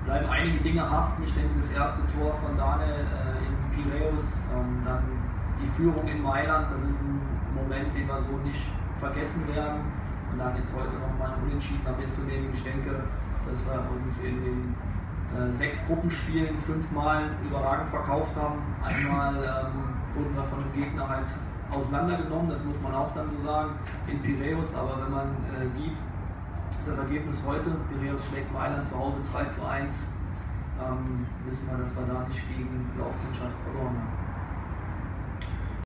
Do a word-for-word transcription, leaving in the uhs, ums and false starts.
bleiben einige Dinge haften. Ich denke, das erste Tor von Daniel äh, in Piräus, ähm, dann die Führung in Mailand, das ist ein Moment, den wir so nicht vergessen werden. Und dann jetzt heute nochmal ein Unentschieden mitzunehmen. Ich denke, dass wir uns in den äh, sechs Gruppenspielen fünfmal überragend verkauft haben. Einmal ähm, wurden wir von dem Gegner halt auseinandergenommen, das muss man auch dann so sagen, in Piräus. Aber wenn man äh, sieht, das Ergebnis heute, Piräus schlägt Mailand zu Hause drei zu eins, ähm, wissen wir, dass wir da nicht gegen Laufkundschaft verloren haben.